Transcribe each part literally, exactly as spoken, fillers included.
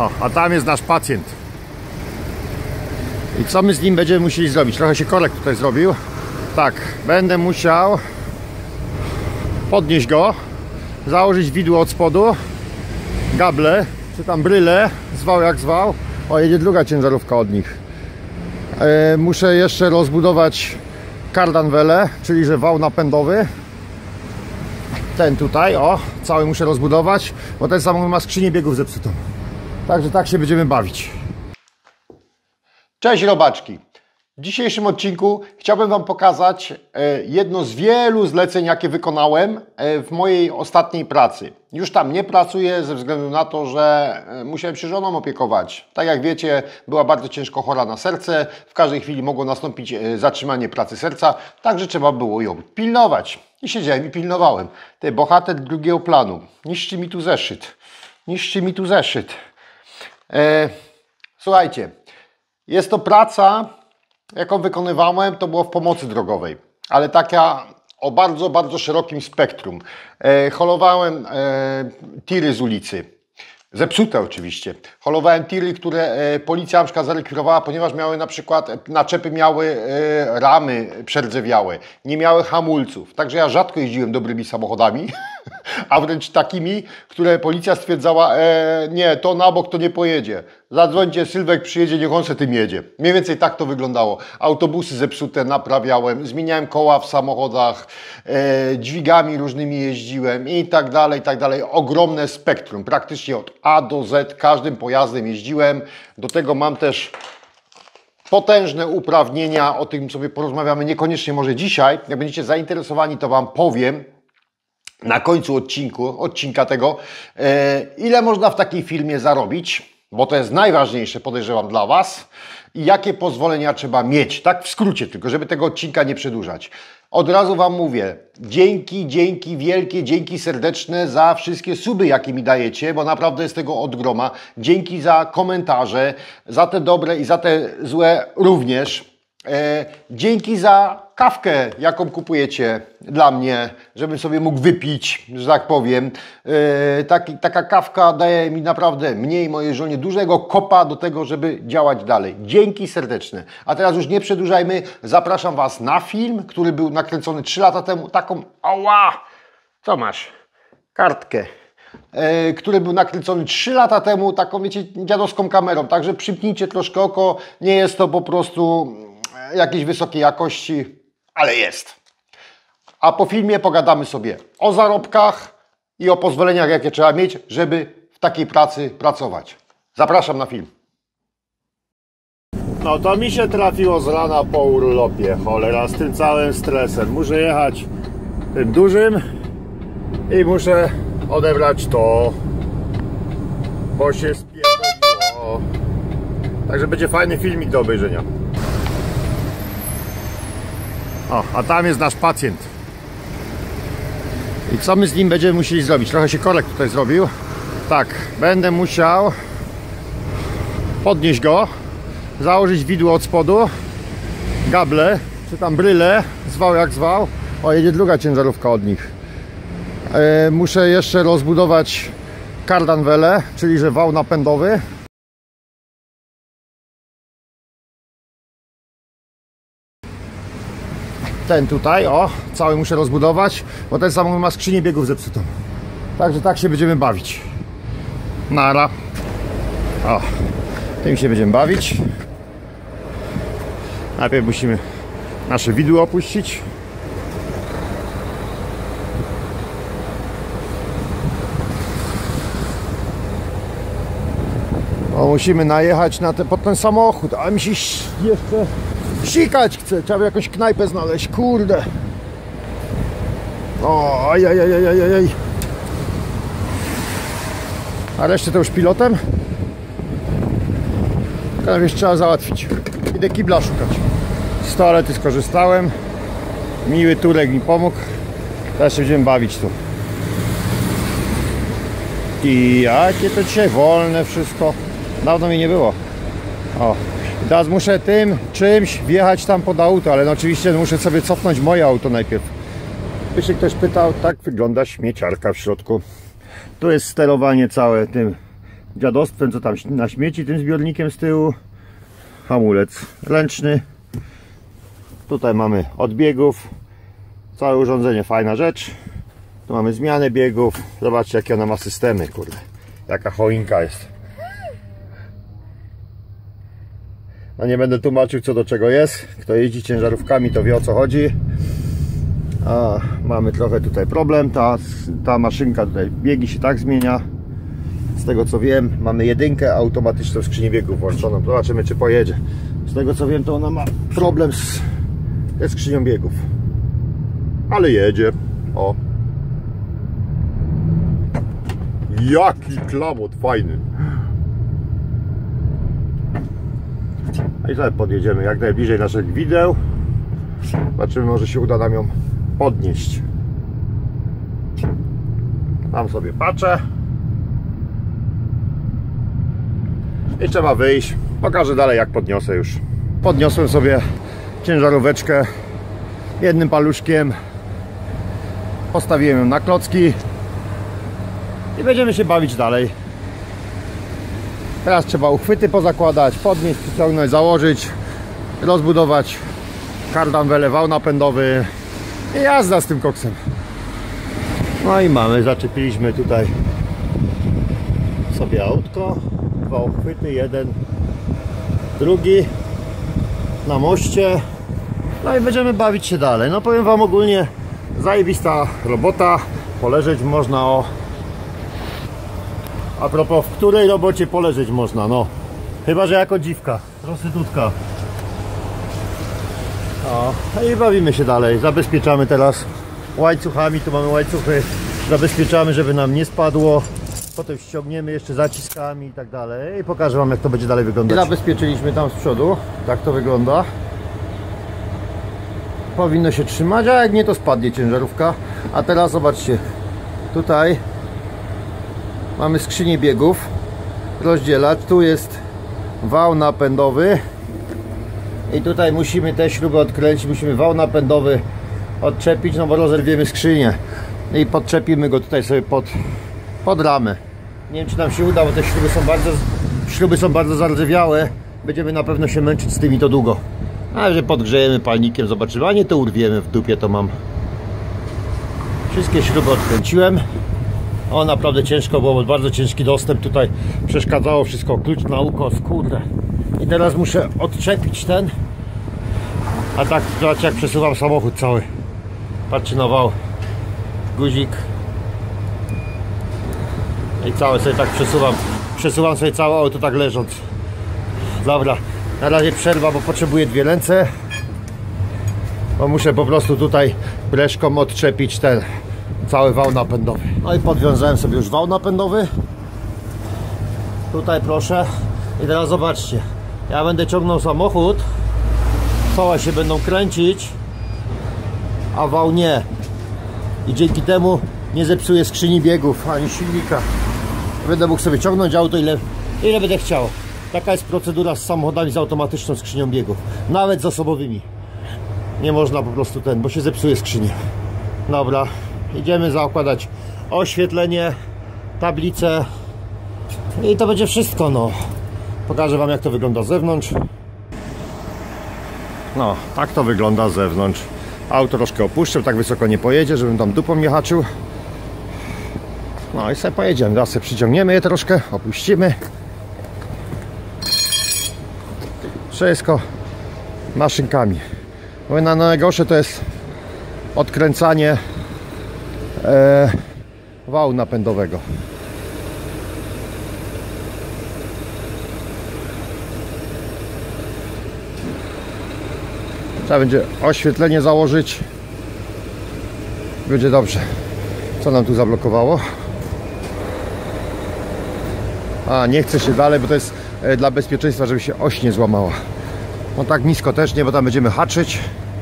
O, a tam jest nasz pacjent. I co my z nim będziemy musieli zrobić? Trochę się korek tutaj zrobił. Tak, będę musiał podnieść go, założyć widło od spodu, gable, czy tam bryle, zwał jak zwał. O, jedzie druga ciężarówka od nich. e, Muszę jeszcze rozbudować kardanwelę, czyli że wał napędowy. Ten tutaj, o, cały muszę rozbudować, bo ten samochód ma skrzynię biegów zepsutą. Także tak się będziemy bawić. Cześć robaczki! W dzisiejszym odcinku chciałbym Wam pokazać jedno z wielu zleceń, jakie wykonałem w mojej ostatniej pracy. Już tam nie pracuję ze względu na to, że musiałem się żoną opiekować. Tak jak wiecie, była bardzo ciężko chora na serce. W każdej chwili mogło nastąpić zatrzymanie pracy serca, także trzeba było ją pilnować. I siedziałem i pilnowałem. Ty, bohater drugiego planu. Niszczy mi tu zeszyt. Niszczy mi tu zeszyt. E, słuchajcie, jest to praca, jaką wykonywałem, to było w pomocy drogowej, ale taka o bardzo, bardzo szerokim spektrum. E, holowałem e, tiry z ulicy, zepsute oczywiście. Holowałem tiry, które e, policja na przykład zarekwirowała, ponieważ miały na przykład, naczepy miały e, ramy przerdzewiałe, nie miały hamulców. Także ja rzadko jeździłem dobrymi samochodami, a wręcz takimi, które policja stwierdzała, e, nie, to na bok to nie pojedzie. Zadzwońcie, Sylwek przyjedzie, niech on se tym jedzie. Mniej więcej tak to wyglądało. Autobusy zepsute naprawiałem, zmieniałem koła w samochodach, e, dźwigami różnymi jeździłem i tak dalej, i tak dalej. Ogromne spektrum, praktycznie od A do Z, każdym pojazdem jeździłem. Do tego mam też potężne uprawnienia, o tym sobie porozmawiamy niekoniecznie może dzisiaj. Jak będziecie zainteresowani, to Wam powiem na końcu odcinku, odcinka tego, e, ile można w takiej firmie zarobić, bo to jest najważniejsze, podejrzewam, dla Was, i jakie pozwolenia trzeba mieć, tak w skrócie tylko, żeby tego odcinka nie przedłużać. Od razu Wam mówię, dzięki, dzięki wielkie, dzięki serdeczne za wszystkie suby, jakie mi dajecie, bo naprawdę jest tego od groma. Dzięki za komentarze, za te dobre i za te złe również. E, dzięki za kawkę, jaką kupujecie dla mnie, żebym sobie mógł wypić, że tak powiem. E, taki, taka kawka daje mi naprawdę, mnie i mojej żonie, dużego kopa do tego, żeby działać dalej. Dzięki serdeczne. A teraz już nie przedłużajmy. Zapraszam Was na film, który był nakręcony trzy lata temu. Taką, ała, co masz? Kartkę. E, który był nakręcony trzy lata temu, taką, wiecie, dziadowską kamerą. Także przymknijcie troszkę oko. Nie jest to po prostu jakiejś wysokiej jakości, ale jest. A po filmie pogadamy sobie o zarobkach i o pozwoleniach, jakie trzeba mieć, żeby w takiej pracy pracować. Zapraszam na film. No to mi się trafiło z rana po urlopie, cholera, z tym całym stresem. Muszę jechać tym dużym i muszę odebrać to, bo się spierdoliło. Także będzie fajny filmik do obejrzenia. O, a tam jest nasz pacjent. I co my z nim będziemy musieli zrobić? Trochę się korek tutaj zrobił. Tak, będę musiał podnieść go, założyć widło od spodu, gable, czy tam bryle, zwał jak zwał. O, jedzie druga ciężarówka od nich. E, muszę jeszcze rozbudować kardanwelę, czyli że wał napędowy. Ten tutaj, o, cały muszę rozbudować, bo ten samochód ma skrzynię biegów zepsutą. Także tak się będziemy bawić. Nara. O, tym się będziemy bawić. Najpierw musimy nasze widły opuścić. O, musimy najechać na te, pod ten samochód, a mi się jeszcze sikać chce, trzeba jakąś knajpę znaleźć, kurde. O, ajajajajajaj. A resztę to już pilotem. Tylko jeszcze trzeba załatwić. Idę kibla szukać. Z toalety skorzystałem. Miły Turek mi pomógł. Teraz się będziemy bawić tu. I jakie to dzisiaj wolne wszystko. Dawno mi nie było. O. I teraz muszę tym czymś wjechać tam pod auto, ale no oczywiście muszę sobie cofnąć moje auto najpierw. By się ktoś pytał, tak wygląda śmieciarka w środku. Tu jest sterowanie całe tym dziadostwem, co tam na śmieci, tym zbiornikiem z tyłu. Hamulec ręczny. Tutaj mamy od biegów. Całe urządzenie, fajna rzecz. Tu mamy zmianę biegów. Zobaczcie, jakie ona ma systemy, kurde. Jaka choinka jest. No nie będę tłumaczył, co do czego jest. Kto jeździ ciężarówkami, to wie, o co chodzi. A mamy trochę tutaj problem. Ta, ta maszynka tutaj, biegi się tak zmienia. Z tego co wiem, mamy jedynkę automatyczną skrzynię biegów włączoną. Zobaczymy, czy pojedzie. Z tego co wiem, to ona ma problem z, ze skrzynią biegów. Ale jedzie. O. Jaki klamot fajny. I sobie podjedziemy jak najbliżej naszych wideł. Zobaczymy, może się uda nam ją podnieść. Tam sobie patrzę. I trzeba wyjść. Pokażę dalej, jak podniosę już. Podniosłem sobie ciężaróweczkę jednym paluszkiem. Postawiłem ją na klocki. I będziemy się bawić dalej. Teraz trzeba uchwyty pozakładać, podnieść, przyciągnąć, założyć, rozbudować kardan welewał napędowy i jazda z tym koksem. No i mamy, zaczepiliśmy tutaj sobie autko, dwa uchwyty, jeden, drugi na moście. No i będziemy bawić się dalej. No powiem wam, ogólnie zajebista robota, poleżeć można. O, a propos, w której robocie poleżeć można? No chyba że jako dziwka, prostytutka. O, i bawimy się dalej. Zabezpieczamy teraz łańcuchami, tu mamy łańcuchy, zabezpieczamy, żeby nam nie spadło. Potem ściągniemy jeszcze zaciskami i tak dalej. I pokażę wam, jak to będzie dalej wyglądać. I zabezpieczyliśmy tam z przodu. Tak to wygląda. Powinno się trzymać, a jak nie, to spadnie ciężarówka. A teraz zobaczcie, tutaj mamy skrzynię biegów, rozdzielacz, tu jest wał napędowy i tutaj musimy te śruby odkręcić, musimy wał napędowy odczepić, no bo rozerwiemy skrzynię i podczepimy go tutaj sobie pod, pod ramę. Nie wiem, czy nam się uda, bo te śruby są bardzo, śruby są bardzo zardzewiałe, będziemy na pewno się męczyć z tymi to długo. A że podgrzejemy palnikiem, zobaczymy, a nie to urwiemy, w dupie to mam. Wszystkie śruby odkręciłem. O, naprawdę ciężko było, bardzo ciężki dostęp tutaj, przeszkadzało wszystko, klucz na ukos, kurde. I teraz muszę odczepić ten. A tak, zobaczcie, jak przesuwam samochód cały. Patrzcie na wał. Guzik. I całe sobie tak przesuwam. Przesuwam sobie całe auto tak leżąc. Dobra, na razie przerwa, bo potrzebuję dwie ręce. Bo muszę po prostu tutaj breszką odczepić ten cały wał napędowy. No i podwiązałem sobie już wał napędowy. Tutaj proszę. I teraz zobaczcie. Ja będę ciągnął samochód. Koła się będą kręcić, a wał nie. I dzięki temu nie zepsuję skrzyni biegów ani silnika. Będę mógł sobie ciągnąć auto ile, ile będę chciał. Taka jest procedura z samochodami z automatyczną skrzynią biegów. Nawet z osobowymi. Nie można po prostu ten, bo się zepsuje skrzynię. Dobra. Idziemy zakładać oświetlenie, tablicę i to będzie wszystko, no. Pokażę wam, jak to wygląda z zewnątrz. No, tak to wygląda z zewnątrz. Auto troszkę opuszczę, tak wysoko nie pojedzie, żebym tam dupą nie haczył. No i sobie pojedziemy, teraz sobie przyciągniemy je troszkę, opuścimy. Wszystko maszynkami. Bo na najgorsze to jest odkręcanie e, wału napędowego. Trzeba będzie oświetlenie założyć. Będzie dobrze. Co nam tu zablokowało? A, nie chce się dalej, bo to jest e, dla bezpieczeństwa, żeby się oś nie złamała. No tak nisko też nie, bo tam będziemy haczyć.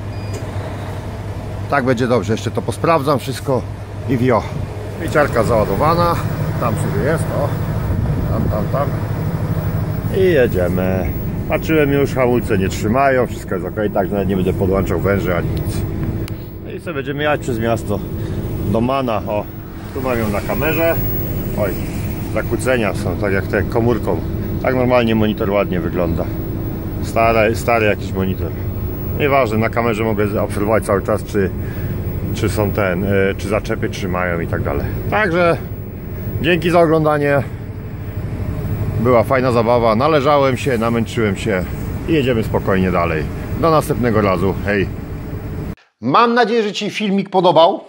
Tak będzie dobrze. Jeszcze to posprawdzam wszystko i wio. Pieciarka załadowana. Tam sobie jest. O. Tam, tam, tam. I jedziemy. Patrzyłem już, hamulce nie trzymają, wszystko jest ok, tak nawet nie będę podłączał węży ani nic. No i sobie będziemy jechać przez miasto do Mana. O, tu mam ją na kamerze. Oj, zakłócenia są, tak jak te komórką. Tak normalnie monitor ładnie wygląda. Stary, stary jakiś monitor. Nieważne, na kamerze mogę obserwować cały czas, czy, czy są ten, czy zaczepy trzymają i tak dalej. Także dzięki za oglądanie. Była fajna zabawa, należałem się, namęczyłem się i jedziemy spokojnie dalej. Do następnego razu, hej! Mam nadzieję, że Ci filmik podobał.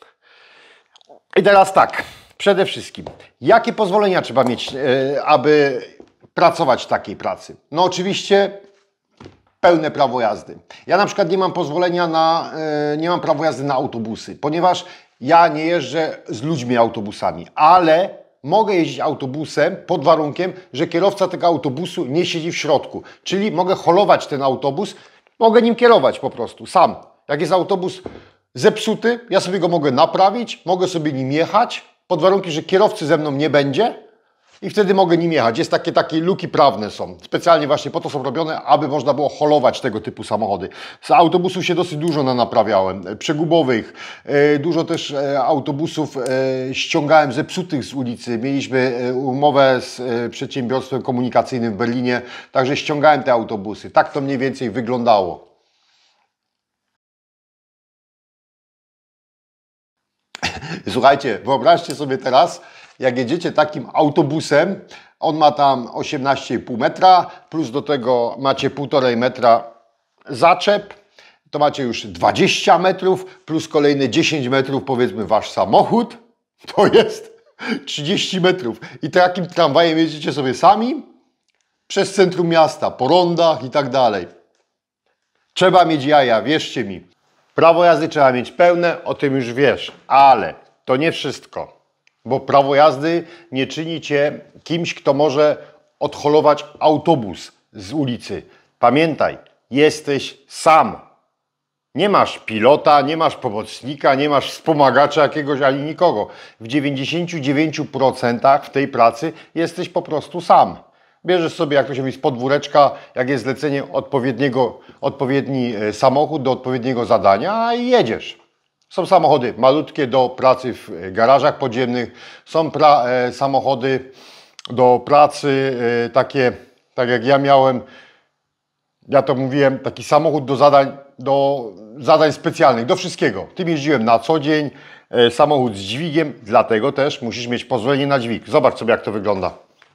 I teraz tak, przede wszystkim, jakie pozwolenia trzeba mieć, aby pracować w takiej pracy? No oczywiście pełne prawo jazdy. Ja na przykład nie mam pozwolenia na, nie mam prawa jazdy na autobusy, ponieważ ja nie jeżdżę z ludźmi autobusami, ale mogę jeździć autobusem pod warunkiem, że kierowca tego autobusu nie siedzi w środku. Czyli mogę holować ten autobus, mogę nim kierować po prostu, sam. Jak jest autobus zepsuty, ja sobie go mogę naprawić, mogę sobie nim jechać, pod warunkiem, że kierowcy ze mną nie będzie i wtedy mogę nim jechać. Jest takie, takie luki prawne są. Specjalnie właśnie po to są robione, aby można było holować tego typu samochody. Z autobusów się dosyć dużo naprawiałem, przegubowych. Dużo też autobusów ściągałem zepsutych z ulicy. Mieliśmy umowę z przedsiębiorstwem komunikacyjnym w Berlinie, także ściągałem te autobusy. Tak to mniej więcej wyglądało. Słuchajcie, wyobraźcie sobie teraz, jak jedziecie takim autobusem, on ma tam osiemnaście i pół metra, plus do tego macie półtorej metra zaczep, to macie już dwadzieścia metrów, plus kolejne dziesięć metrów, powiedzmy wasz samochód, to jest trzydzieści metrów. I takim tramwajem jedziecie sobie sami przez centrum miasta, po rondach i tak dalej. Trzeba mieć jaja, wierzcie mi. Prawo jazdy trzeba mieć pełne, o tym już wiesz, ale to nie wszystko. Bo prawo jazdy nie czyni Cię kimś, kto może odholować autobus z ulicy. Pamiętaj, jesteś sam. Nie masz pilota, nie masz pomocnika, nie masz wspomagacza jakiegoś ani nikogo. W dziewięćdziesięciu dziewięciu procentach w tej pracy jesteś po prostu sam. Bierzesz sobie, jak to się mówi, z podwóreczka, jak jest zlecenie odpowiedniego, odpowiedni samochód do odpowiedniego zadania i jedziesz. Są samochody malutkie do pracy w garażach podziemnych, są pra, e, samochody do pracy e, takie, tak jak ja miałem, ja to mówiłem, taki samochód do zadań, do zadań specjalnych, do wszystkiego. Tym jeździłem na co dzień, e, samochód z dźwigiem, dlatego też musisz mieć pozwolenie na dźwig. Zobacz sobie, jak to wygląda.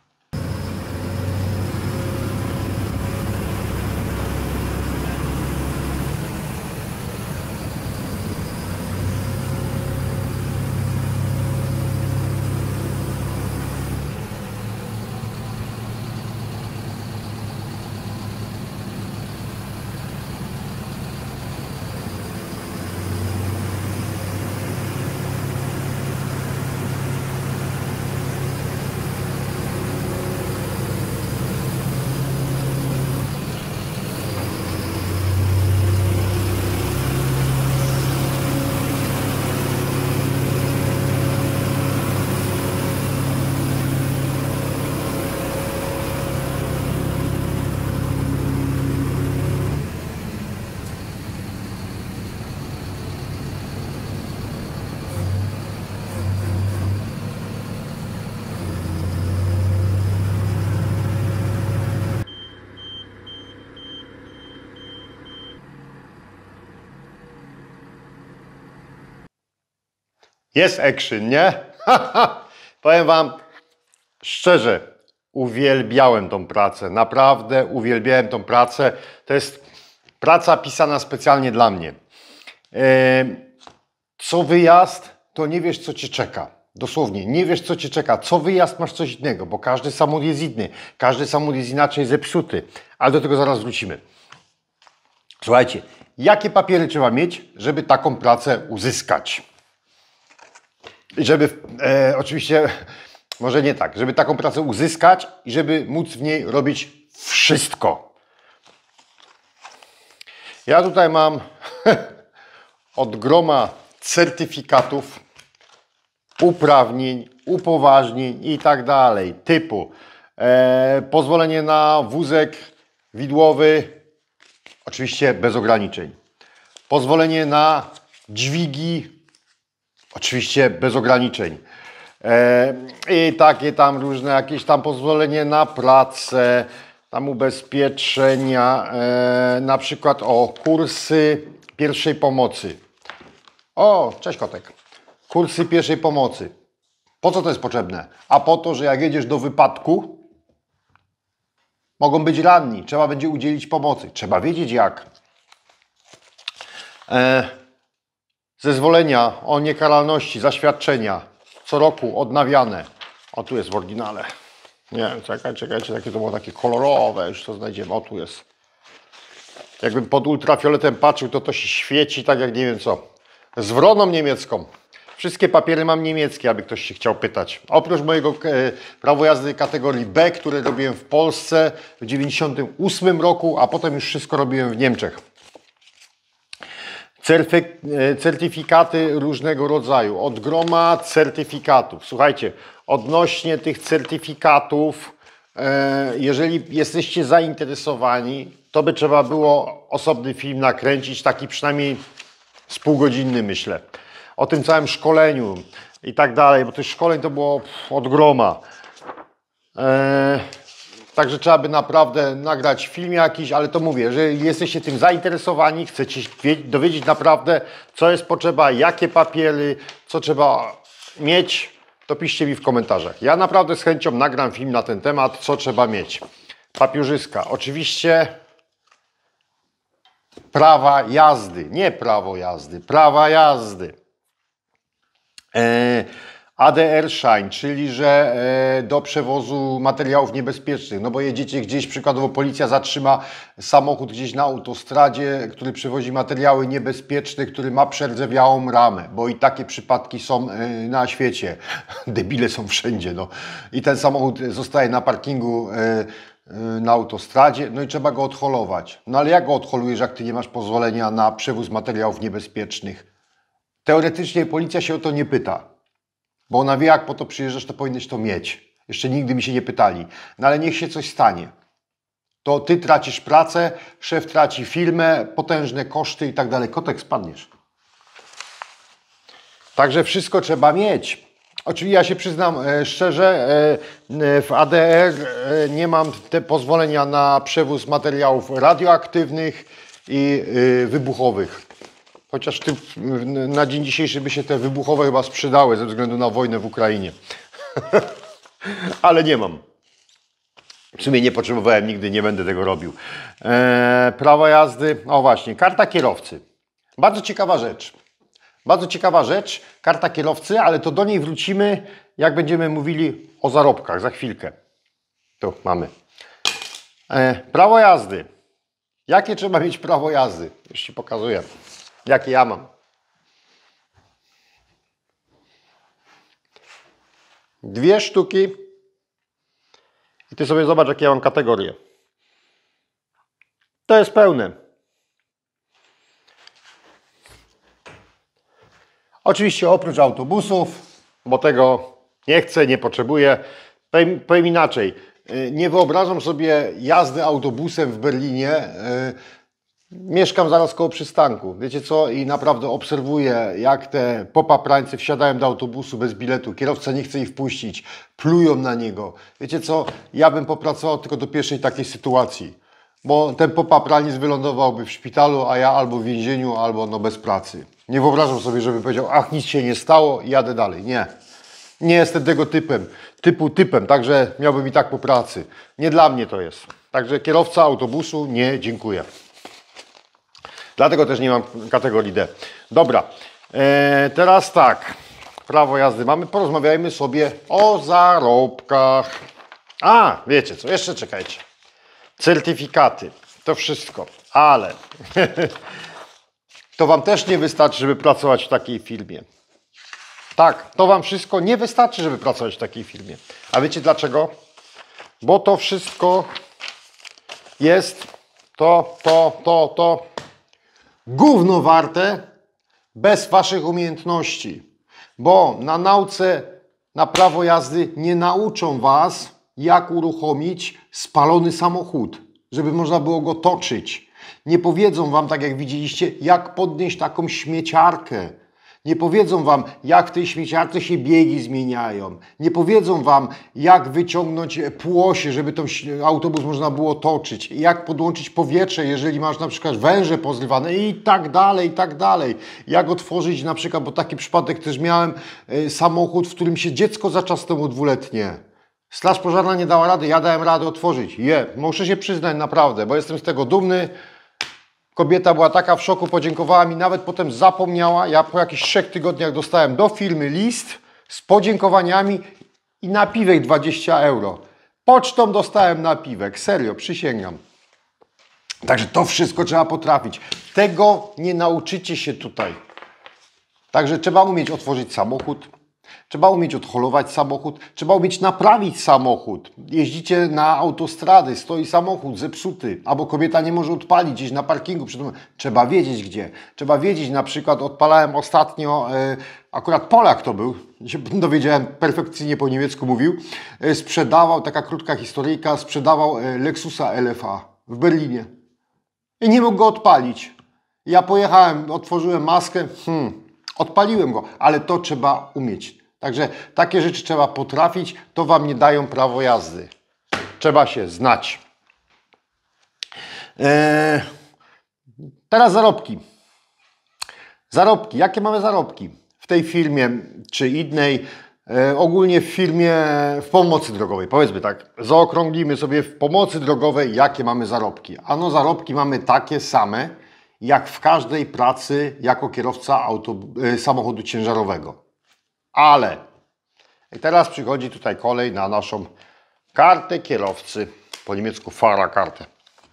Jest action, nie? Powiem Wam szczerze, uwielbiałem tą pracę. Naprawdę uwielbiałem tą pracę. To jest praca pisana specjalnie dla mnie. Co wyjazd, to nie wiesz, co Cię czeka. Dosłownie, nie wiesz, co Cię czeka. Co wyjazd, masz coś innego, bo każdy samochód jest inny. Każdy samochód jest inaczej zepsuty. Ale do tego zaraz wrócimy. Słuchajcie, jakie papiery trzeba mieć, żeby taką pracę uzyskać? Żeby, e, oczywiście, może nie tak, żeby taką pracę uzyskać i żeby móc w niej robić wszystko. Ja tutaj mam od groma certyfikatów, uprawnień, upoważnień i tak dalej, typu e, pozwolenie na wózek widłowy, oczywiście bez ograniczeń. Pozwolenie na dźwigi, oczywiście bez ograniczeń. E, I takie tam różne jakieś tam pozwolenie na pracę, tam ubezpieczenia, e, na przykład o kursy pierwszej pomocy. O, cześć kotek. Kursy pierwszej pomocy. Po co to jest potrzebne? A po to, że jak jedziesz do wypadku, mogą być ranni, trzeba będzie udzielić pomocy. Trzeba wiedzieć jak. E, zezwolenia o niekaralności, zaświadczenia, co roku odnawiane. O, tu jest w oryginale. Nie wiem, czekaj, czekajcie, takie to było takie kolorowe, już to znajdziemy. O, tu jest. Jakbym pod ultrafioletem patrzył, to to się świeci tak jak nie wiem co. Z wroną niemiecką. Wszystkie papiery mam niemieckie, aby ktoś się chciał pytać. Oprócz mojego e, prawo jazdy kategorii B, które robiłem w Polsce w dziewięćdziesiątym ósmym roku, a potem już wszystko robiłem w Niemczech. Certy, e, certyfikaty różnego rodzaju. Od groma certyfikatów. Słuchajcie, odnośnie tych certyfikatów, e, jeżeli jesteście zainteresowani, to by trzeba było osobny film nakręcić, taki przynajmniej z półgodzinny, myślę. O tym całym szkoleniu i tak dalej, bo tych szkoleń to było od groma. Eee, także trzeba by naprawdę nagrać film jakiś, ale to mówię, jeżeli jesteście tym zainteresowani, chcecie dowiedzieć naprawdę, co jest potrzeba, jakie papiery, co trzeba mieć, to piszcie mi w komentarzach. Ja naprawdę z chęcią nagram film na ten temat, co trzeba mieć. Papierzyska. Oczywiście prawa jazdy, nie prawo jazdy, prawa jazdy. A D R-Schein, czyli że do przewozu materiałów niebezpiecznych, no bo jedziecie gdzieś, przykładowo policja zatrzyma samochód gdzieś na autostradzie, który przewozi materiały niebezpieczne, który ma przerdzewiałą ramę, bo i takie przypadki są na świecie, debile są wszędzie, no. I ten samochód zostaje na parkingu na autostradzie, no i trzeba go odholować. No ale jak go odholujesz, jak ty nie masz pozwolenia na przewóz materiałów niebezpiecznych? Teoretycznie policja się o to nie pyta, bo ona wie, jak po to przyjeżdżasz, to powinieneś to mieć. Jeszcze nigdy mi się nie pytali. No ale niech się coś stanie. To ty tracisz pracę, szef traci firmę, potężne koszty i tak dalej. Kotek, spadniesz. Także wszystko trzeba mieć. Oczywiście ja się przyznam e, szczerze, e, w A D R e, nie mam te pozwolenia na przewóz materiałów radioaktywnych i e, wybuchowych. Chociaż ty, na dzień dzisiejszy by się te wybuchowe chyba sprzedały ze względu na wojnę w Ukrainie. Ale nie mam. W sumie nie potrzebowałem, nigdy nie będę tego robił. Eee, prawa jazdy, o właśnie, karta kierowcy. Bardzo ciekawa rzecz. Bardzo ciekawa rzecz, karta kierowcy, ale to do niej wrócimy, jak będziemy mówili o zarobkach za chwilkę. Tu mamy. Eee, prawo jazdy. Jakie trzeba mieć prawo jazdy? Już Ci pokazuję. Jakie ja mam. Dwie sztuki. I ty sobie zobacz, jakie ja mam kategorie. To jest pełne. Oczywiście oprócz autobusów, bo tego nie chcę, nie potrzebuję. Powiem, powiem inaczej. Nie wyobrażam sobie jazdy autobusem w Berlinie. Mieszkam zaraz koło przystanku, wiecie co, i naprawdę obserwuję, jak te popaprańcy wsiadają do autobusu bez biletu, kierowca nie chce ich wpuścić, plują na niego. Wiecie co, ja bym popracował tylko do pierwszej takiej sytuacji, bo ten popapraniec wylądowałby w szpitalu, a ja albo w więzieniu, albo no bez pracy. Nie wyobrażam sobie, żeby powiedział, ach, nic się nie stało i jadę dalej. Nie, nie jestem tego typem, typu typem, także miałbym i tak po pracy. Nie dla mnie to jest. Także kierowca autobusu, nie, dziękuję. Dlatego też nie mam kategorii D. Dobra, eee, teraz tak, prawo jazdy mamy, porozmawiajmy sobie o zarobkach. A, wiecie co, jeszcze czekajcie. Certyfikaty, to wszystko, ale to Wam też nie wystarczy, żeby pracować w takiej firmie. Tak, to Wam wszystko nie wystarczy, żeby pracować w takiej firmie. A wiecie dlaczego? Bo to wszystko jest to, to, to, to gówno warte bez Waszych umiejętności. Bo na nauce na prawo jazdy nie nauczą Was, jak uruchomić spalony samochód, żeby można było go toczyć. Nie powiedzą Wam, tak jak widzieliście, jak podnieść taką śmieciarkę. Nie powiedzą Wam, jak w tej śmieciarce się biegi zmieniają. Nie powiedzą Wam, jak wyciągnąć płosie, żeby ten autobus można było toczyć. Jak podłączyć powietrze, jeżeli masz na przykład węże pozrywane i tak dalej, i tak dalej. Jak otworzyć na przykład, bo taki przypadek też miałem, y, samochód, w którym się dziecko zaczasnęło dwuletnie. Straż pożarna nie dała rady, ja dałem radę otworzyć. Je, muszę się przyznać naprawdę, bo jestem z tego dumny. Kobieta była taka w szoku, podziękowała mi, nawet potem zapomniała. Ja po jakichś trzech tygodniach dostałem do firmy list z podziękowaniami i napiwek dwadzieścia euro. Pocztą dostałem napiwek, serio, przysięgam. Także to wszystko trzeba potrafić. Tego nie nauczycie się tutaj. Także trzeba umieć otworzyć samochód. Trzeba umieć odholować samochód, trzeba umieć naprawić samochód. Jeździcie na autostrady, stoi samochód zepsuty, albo kobieta nie może odpalić gdzieś na parkingu. Trzeba wiedzieć gdzie. Trzeba wiedzieć, na przykład odpalałem ostatnio, e, akurat Polak to był, się dowiedziałem, perfekcyjnie po niemiecku mówił, e, sprzedawał, taka krótka historyjka, sprzedawał e, Lexusa L F A w Berlinie. I nie mógł go odpalić. Ja pojechałem, otworzyłem maskę, hmm, odpaliłem go, ale to trzeba umieć. Także takie rzeczy trzeba potrafić, to Wam nie dają prawo jazdy. Trzeba się znać. Eee, teraz zarobki. Zarobki. Jakie mamy zarobki w tej firmie czy innej? E, ogólnie w firmie, w pomocy drogowej. Powiedzmy tak, zaokrąglimy sobie w pomocy drogowej, jakie mamy zarobki. Ano zarobki mamy takie same, jak w każdej pracy jako kierowca auto, e, samochodu ciężarowego. Ale i teraz przychodzi tutaj kolej na naszą kartę kierowcy, po niemiecku Fahrerkarte.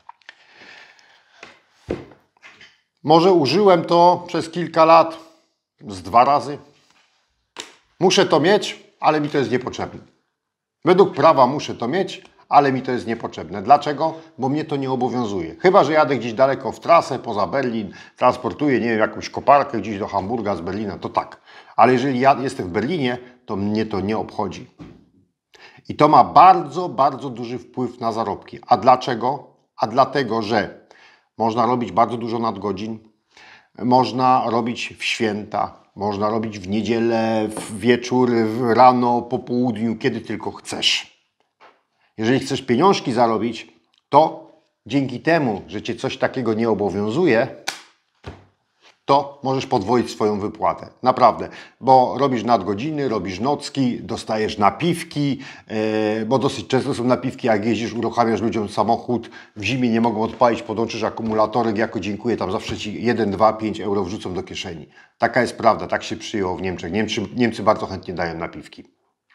Może użyłem to przez kilka lat, z dwa razy. Muszę to mieć, ale mi to jest niepotrzebne. Według prawa muszę to mieć, ale mi to jest niepotrzebne. Dlaczego? Bo mnie to nie obowiązuje. Chyba że jadę gdzieś daleko w trasę, poza Berlin, transportuję, nie wiem, jakąś koparkę gdzieś do Hamburga z Berlina, to tak. Ale jeżeli ja jestem w Berlinie, to mnie to nie obchodzi. I to ma bardzo, bardzo duży wpływ na zarobki. A dlaczego? A dlatego, że można robić bardzo dużo nadgodzin, można robić w święta, można robić w niedzielę, w wieczór, w rano, po południu, kiedy tylko chcesz. Jeżeli chcesz pieniążki zarobić, to dzięki temu, że Cię coś takiego nie obowiązuje, to możesz podwoić swoją wypłatę. Naprawdę. Bo robisz nadgodziny, robisz nocki, dostajesz napiwki, yy, bo dosyć często są napiwki, jak jeździsz, uruchamiasz ludziom samochód, w zimie nie mogą odpalić, podłączysz akumulatorek, jako dziękuję, tam zawsze Ci jeden, dwa, pięć euro wrzucą do kieszeni. Taka jest prawda, tak się przyjęło w Niemczech. Niemcy, Niemcy bardzo chętnie dają napiwki.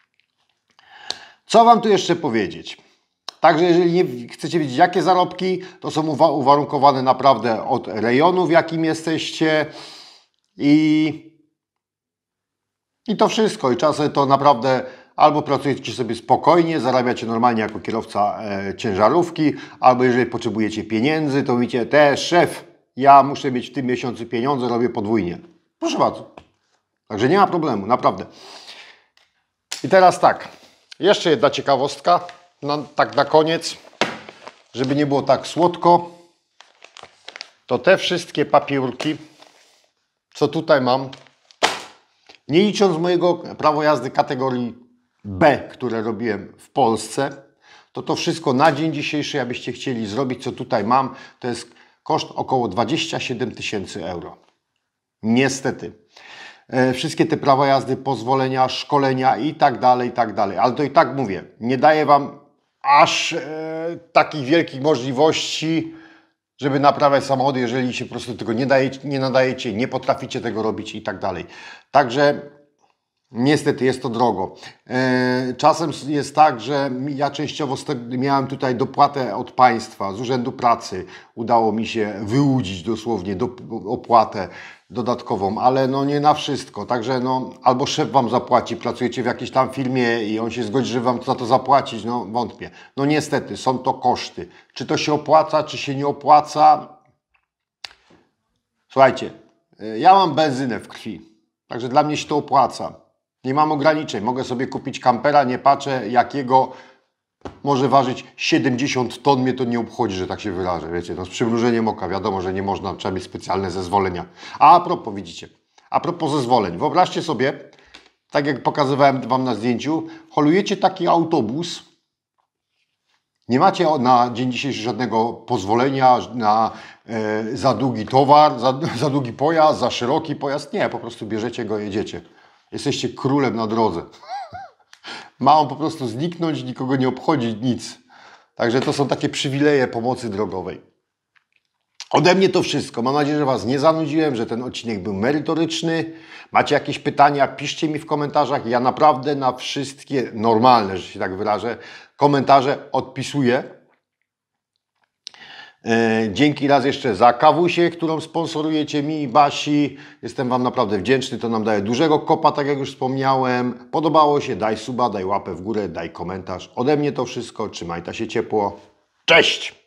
Co Wam tu jeszcze powiedzieć? Także jeżeli nie chcecie wiedzieć, jakie zarobki, to są uwarunkowane naprawdę od rejonu, w jakim jesteście i, i to wszystko. I czasem to naprawdę albo pracujecie sobie spokojnie, zarabiacie normalnie jako kierowca e, ciężarówki, albo jeżeli potrzebujecie pieniędzy, to mówicie, też szef, ja muszę mieć w tym miesiącu pieniądze, robię podwójnie. Proszę bardzo. Także nie ma problemu, naprawdę. I teraz tak, jeszcze jedna ciekawostka. No, tak na koniec, żeby nie było tak słodko, to te wszystkie papiurki, co tutaj mam, nie licząc mojego prawa jazdy kategorii B, które robiłem w Polsce, to to wszystko na dzień dzisiejszy, abyście chcieli zrobić, co tutaj mam, to jest koszt około dwadzieścia siedem tysięcy euro. Niestety. E, wszystkie te prawa jazdy, pozwolenia, szkolenia i tak dalej, i tak dalej. Ale to i tak mówię, nie daję Wam aż e, takich wielkich możliwości, żeby naprawiać samochody, jeżeli się po prostu tego nie, dajecie, nie nadajecie, nie potraficie tego robić i tak dalej. Także niestety jest to drogo. E, czasem jest tak, że ja częściowo miałem tutaj dopłatę od państwa, z Urzędu Pracy. Udało mi się wyłudzić dosłownie do, opłatę dodatkową, ale no nie na wszystko. Także no, albo szef Wam zapłaci, pracujecie w jakiejś tam firmie i on się zgodzi, żeby Wam za to zapłacić, no wątpię. No niestety, są to koszty. Czy to się opłaca, czy się nie opłaca? Słuchajcie, ja mam benzynę w krwi, także dla mnie się to opłaca. Nie mam ograniczeń, mogę sobie kupić kampera, nie patrzę jakiego, może ważyć siedemdziesiąt ton, mnie to nie obchodzi, że tak się wyrażę, wiecie, no z przymrużeniem oka, wiadomo, że nie można, trzeba mieć specjalne zezwolenia. A, a propos, widzicie, A propos zezwoleń, wyobraźcie sobie, tak jak pokazywałem Wam na zdjęciu, holujecie taki autobus, nie macie na dzień dzisiejszy żadnego pozwolenia na e, za długi towar, za, za długi pojazd, za szeroki pojazd. Nie, po prostu bierzecie go, jedziecie. Jesteście królem na drodze. Ma on po prostu zniknąć, nikogo nie obchodzi nic. Także to są takie przywileje pomocy drogowej. Ode mnie to wszystko. Mam nadzieję, że Was nie zanudziłem, że ten odcinek był merytoryczny. Macie jakieś pytania? Piszcie mi w komentarzach. Ja naprawdę na wszystkie normalne, że się tak wyrażę, komentarze odpisuję. Dzięki raz jeszcze za kawusię, którą sponsorujecie mi i Basi. Jestem Wam naprawdę wdzięczny. To nam daje dużego kopa, tak jak już wspomniałem. Podobało się? Daj suba, daj łapę w górę, daj komentarz. Ode mnie to wszystko. Trzymajcie się ciepło. Cześć!